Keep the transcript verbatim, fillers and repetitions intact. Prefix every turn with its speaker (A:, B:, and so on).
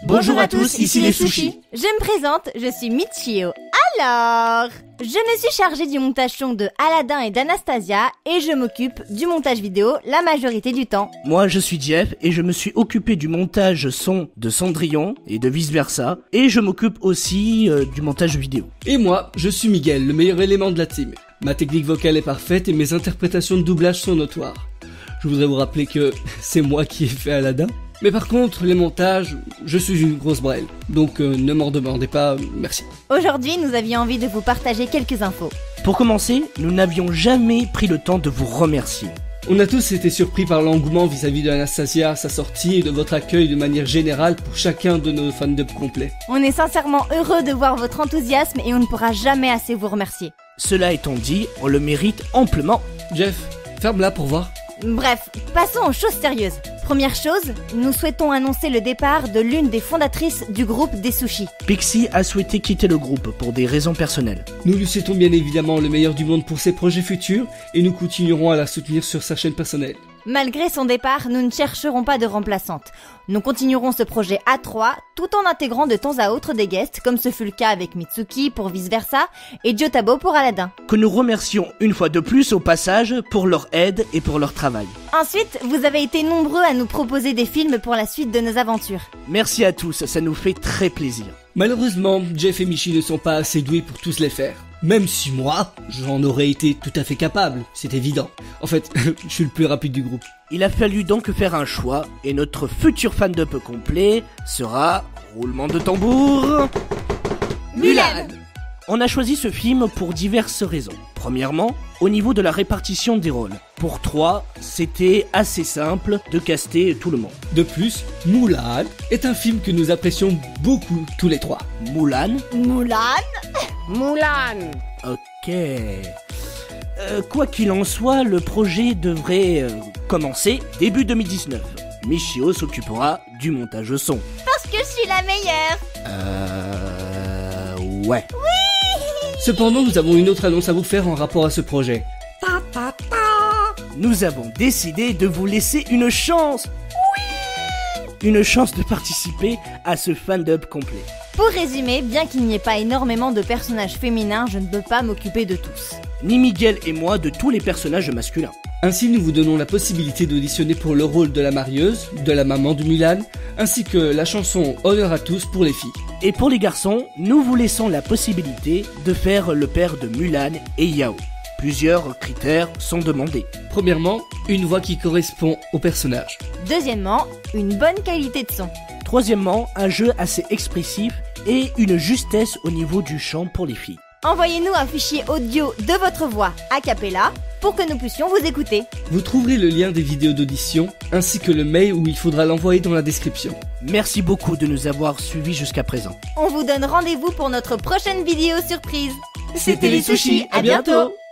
A: Bonjour à tous, ici les sushis.
B: Je me présente, je suis Michio. Alors, je me suis chargée du montage son de Aladdin et d'Anastasia et je m'occupe du montage vidéo la majorité du temps.
A: Moi je suis Jeff et je me suis occupé du montage son de Cendrillon et de vice versa. Et je m'occupe aussi euh, du montage vidéo.
C: Et moi, je suis Miguel, le meilleur élément de la team. Ma technique vocale est parfaite et mes interprétations de doublage sont notoires. Je voudrais vous rappeler que c'est moi qui ai fait Aladdin. Mais par contre, les montages, je suis une grosse brêle. Donc euh, ne m'en demandez pas, merci.
B: Aujourd'hui, nous avions envie de vous partager quelques infos.
A: Pour commencer, nous n'avions jamais pris le temps de vous remercier.
C: On a tous été surpris par l'engouement vis-à-vis d'Anastasia à sa sortie et de votre accueil de manière générale pour chacun de nos fandubs complets.
B: On est sincèrement heureux de voir votre enthousiasme et on ne pourra jamais assez vous remercier.
A: Cela étant dit, on le mérite amplement.
C: Jeff, ferme-la pour voir.
B: Bref, passons aux choses sérieuses. Première chose, nous souhaitons annoncer le départ de l'une des fondatrices du groupe des sushis.
A: Pixie a souhaité quitter le groupe pour des raisons personnelles.
C: Nous lui souhaitons bien évidemment le meilleur du monde pour ses projets futurs et nous continuerons à la soutenir sur sa chaîne personnelle.
B: Malgré son départ, nous ne chercherons pas de remplaçante. Nous continuerons ce projet à trois, tout en intégrant de temps à autre des guests, comme ce fut le cas avec Mitsuki pour Vice Versa et Jotabo pour Aladdin.
A: Que nous remercions une fois de plus au passage pour leur aide et pour leur travail.
B: Ensuite, vous avez été nombreux à nous proposer des films pour la suite de nos aventures.
A: Merci à tous, ça nous fait très plaisir.
C: Malheureusement, Jeff et Michi ne sont pas assez doués pour tous les faire. Même si moi, j'en aurais été tout à fait capable, c'est évident. En fait, je suis le plus rapide du groupe.
A: Il a fallu donc faire un choix, et notre futur fandub complet sera... roulement de tambour...
B: Mulan.
A: On a choisi ce film pour diverses raisons. Premièrement, au niveau de la répartition des rôles. Pour trois, c'était assez simple de caster tout le monde.
C: De plus, Mulan est un film que nous apprécions beaucoup tous les trois.
A: Mulan.
B: Mulan.
D: Mulan.
A: Ok. Euh, quoi qu'il en soit, le projet devrait euh, commencer début deux mille dix-neuf. Michio s'occupera du montage son.
B: Parce que je suis la meilleure.
A: Euh... Ouais.
B: Oui.
C: Cependant, nous avons une autre annonce à vous faire en rapport à ce projet.
D: Ta ta ta.
A: Nous avons décidé de vous laisser une chance. Oui. Une chance de participer à ce fandub complet.
B: Pour résumer, bien qu'il n'y ait pas énormément de personnages féminins, je ne peux pas m'occuper de tous.
A: Ni Miguel et moi de tous les personnages masculins.
C: Ainsi, nous vous donnons la possibilité d'auditionner pour le rôle de la marieuse, de la maman de Mulan, ainsi que la chanson Honneur à tous pour les filles.
A: Et pour les garçons, nous vous laissons la possibilité de faire le père de Mulan et Yao. Plusieurs critères sont demandés.
C: Premièrement, une voix qui correspond au personnage.
B: Deuxièmement, une bonne qualité de son.
A: Troisièmement, un jeu assez expressif et une justesse au niveau du chant pour les filles.
B: Envoyez-nous un fichier audio de votre voix a cappella pour que nous puissions vous écouter.
C: Vous trouverez le lien des vidéos d'audition ainsi que le mail où il faudra l'envoyer dans la description.
A: Merci beaucoup de nous avoir suivis jusqu'à présent.
B: On vous donne rendez-vous pour notre prochaine vidéo surprise.
C: C'était les sushis, à bientôt.